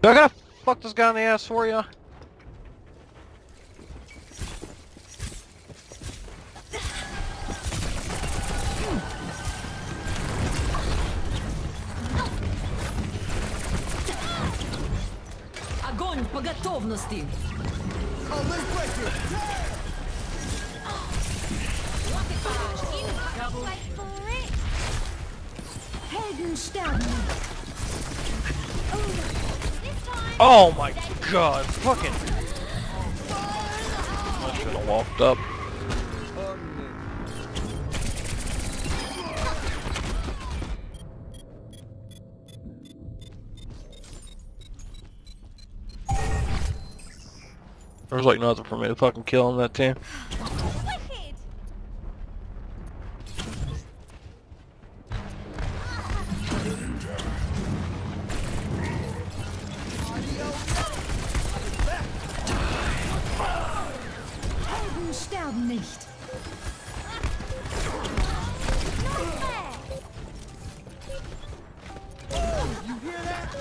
I gotta fuck this guy in the ass for ya? Огонь по готовности. Helden sterben. Oh my god, fucking... I should have walked up. There's like nothing for me to fucking kill on that team. Helden sterben nicht. You hear that?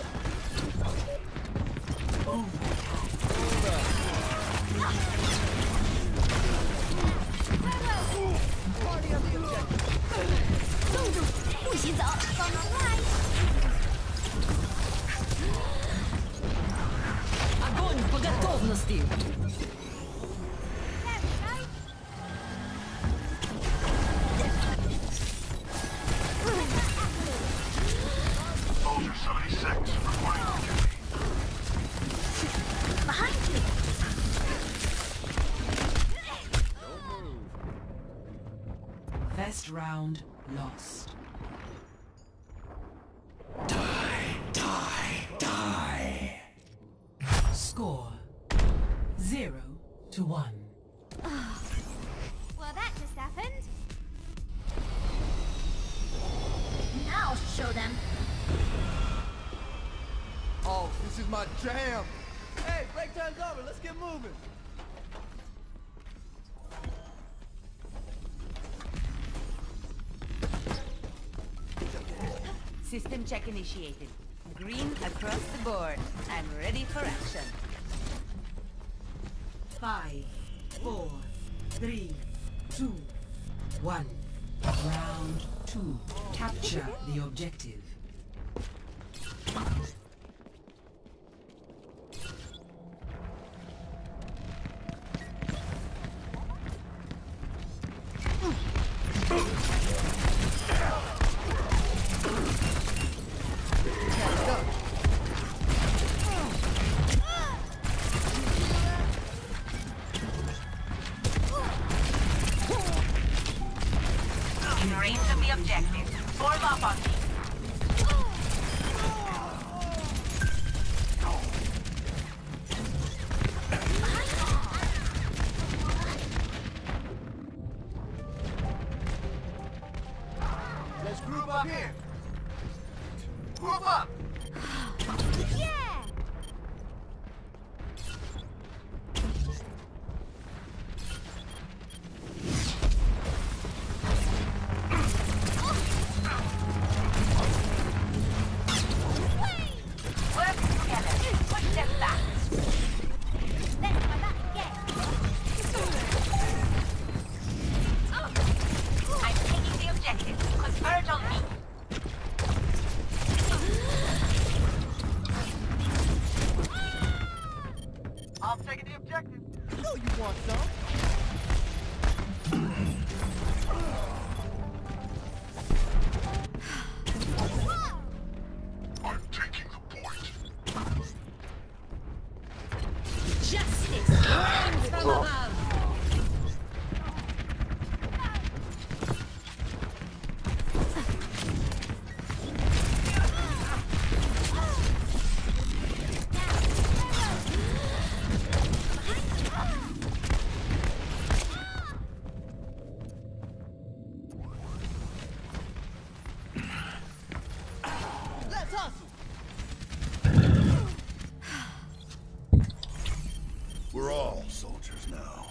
Огонь по готовности. Soldier 76, reporting on duty. Behind you! First round lost. Die. Score 0-1. Well, that just happened. Now I'll show them. Oh, this is my jam. Hey, break time's over. Let's get moving. System check initiated. Green across the board. I'm ready for action. 5, 4, 3, 2, 1. Round 2. Capture the objective. In range of the objective. Form up on me. Let's group up here. Group up. Yeah! Work together. Push them back. Let's try that again. I'm taking the objective. Converge on me. I'm taking the objective. You know you want some. I'm taking the point. Justice reigns from above. Let's hustle. We're all soldiers now.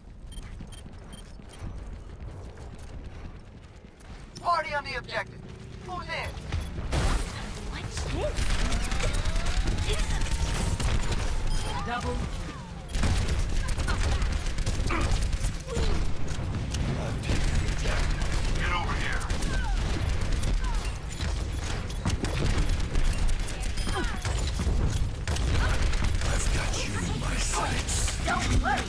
Party on the objective. Who's in? What's this? Double. Get over here. I've got you in my sights. Don't worry.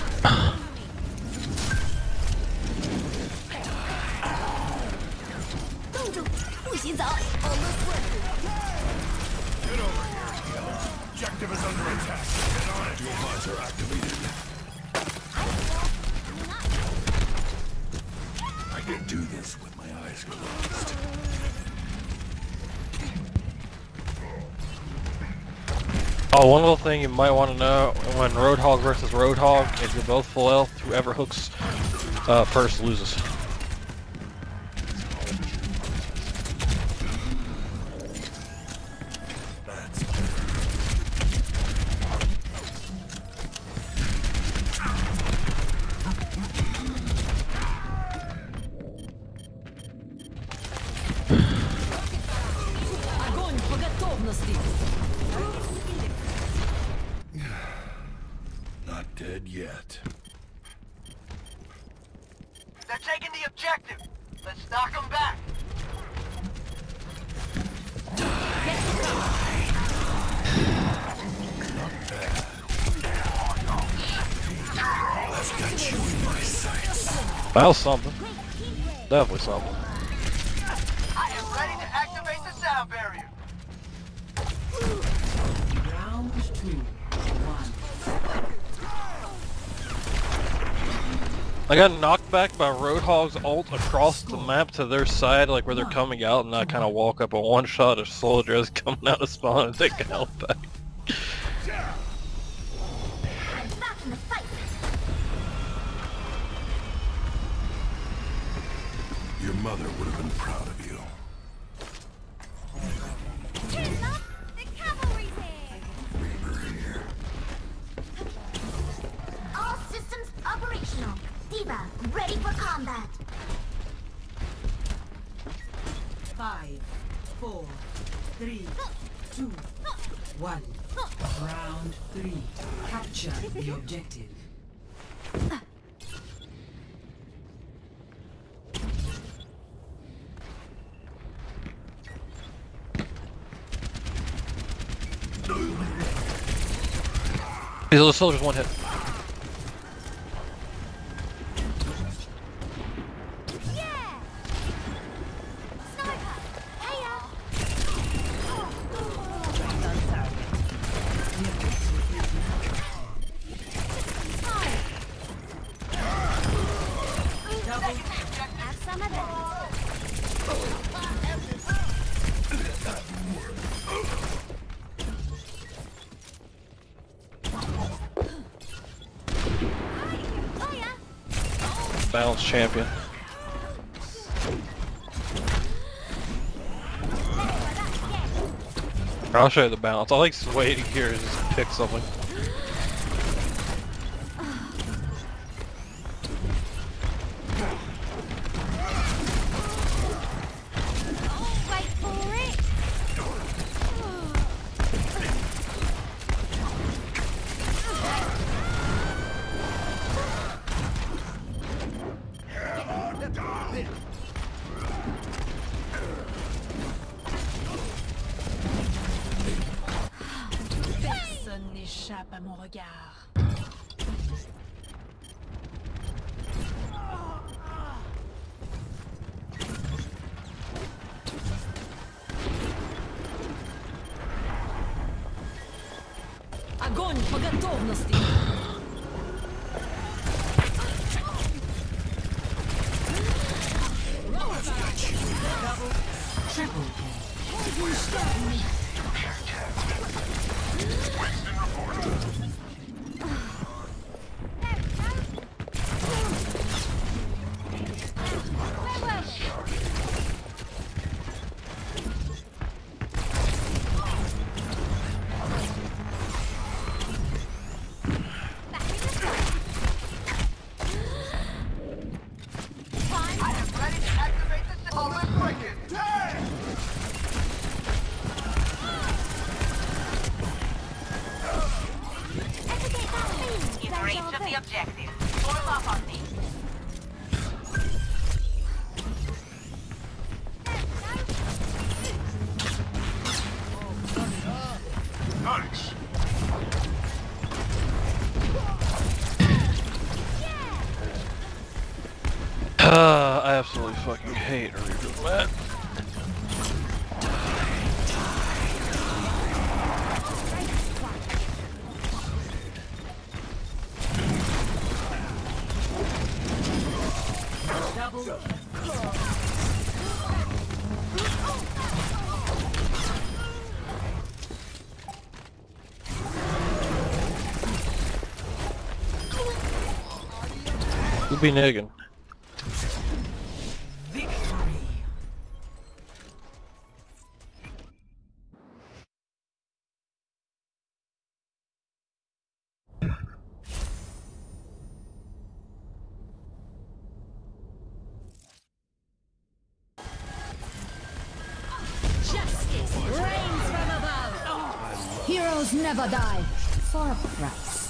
Get over here. Objective is under attack. Get on it. Your bots are activated. I can do this with my eyes closed. Oh, one little thing you might want to know, when Roadhog versus Roadhog, if you're both full health, whoever hooks first loses. That's Огонь по готовности. not dead yet. They're taking the objective. Let's knock them back. I've got you in my sights. That was something. Definitely something. I am ready to activate the sound barrier. Round 2. 1. I got knocked back by Roadhog's ult across the map to their side, like where they're coming out, and I kind of walk up a one-shot of soldiers coming out of spawn and take health back. I'm back in the fight. Your mother would have been proud of you. Here, love. The cavalry's here. Reaper here. All systems operational. Diva, ready for combat. 5, 4, 3, 2, 1. Round 3. Capture the objective. These little soldiers one hit. Yeah. Sniper. Heya. Have some of that. Oh yeah. Balance champion. I'll show you the balance. I like waiting here to just pick something. Wait for it. Personne n'échappe à mon regard. Огонь по готовности. Triple kill. I am ready to activate the sound. Oh, quicken. Damn! of the objective. Form up on me. Nice. I absolutely fucking hate Reaper, man. Who be niggin'? Justice reigns from above. Heroes never die. For a price.